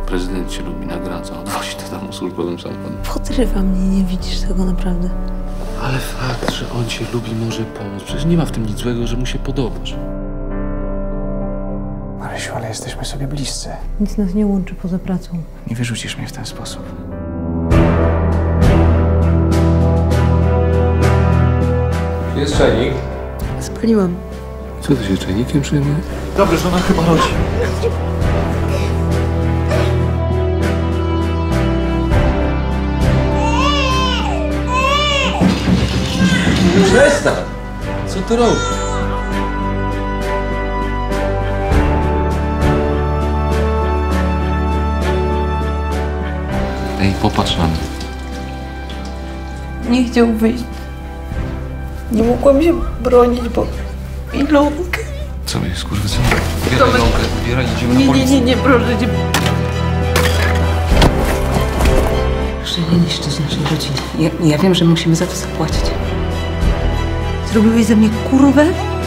prezydent cię lubi, nagradza, odwozi do domu służbowym samochodem. Podrywa mnie, nie widzisz tego naprawdę. Ale fakt, że on cię lubi, może pomóc. Przecież nie ma w tym nic złego, że mu się podobasz. Marysiu, ale jesteśmy sobie bliscy. Nic nas nie łączy poza pracą. Nie wyrzucisz mnie w ten sposób. Jest czajnik. Spaliłam. Co ty się czajnikiem przejmuje? Dobrze, że ona chyba rodzi. Przestań! Co ty robisz? Ej, popatrz na mnie. Nie chciał wyjść. Nie mogłam się bronić, bo Ilonkę. Co jest, kurwa, co? Zbieraj rąkę, zbieraj, idziemy na policję. Nie, proszę cię. Proszę nie niszczyć naszej rodziny. Ja wiem, że musimy za to zapłacić. Zrobiłeś ze mnie kurwę?